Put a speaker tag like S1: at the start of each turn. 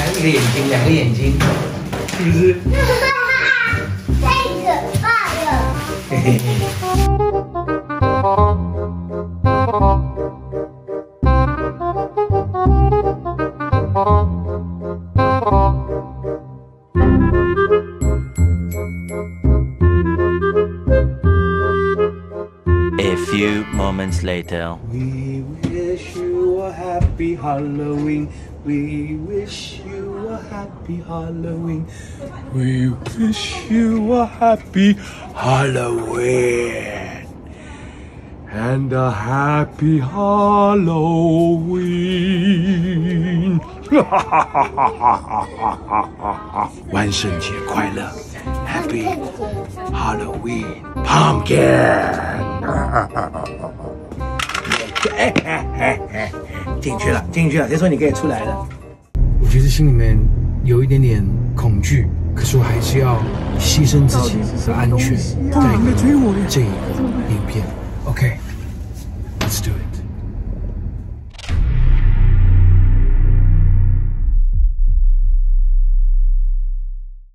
S1: 还有一个眼睛，两个眼睛，是不是？
S2: 太可怕了！
S1: 嘿嘿嘿。
S3: A few moments later.
S1: We wish you a happy Halloween. We wish you a happy Halloween. We wish you a happy Halloween. And a happy Halloween. 万圣节快乐 ，Happy Halloween Pumpkin。进去了，进去了。谁说你可以出来了？我其实心里面有一点点恐惧，可是我还是要牺牲自己的安全，在这一个影片。OK。